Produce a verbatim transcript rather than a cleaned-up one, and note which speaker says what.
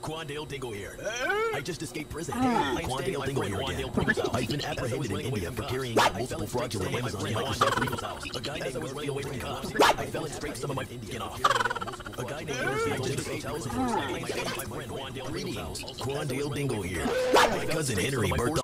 Speaker 1: Quandingle here. I just escaped prison. Quandingle here again. I've been apprehended in India for carrying out multiple fraudulent Amazon and Microsoft deals. A guy named was running away from cops. I fell and scraped some of my Indian off. A guy named was just escaped hotels and greetings. Quandingle here. My cousin Henry birthed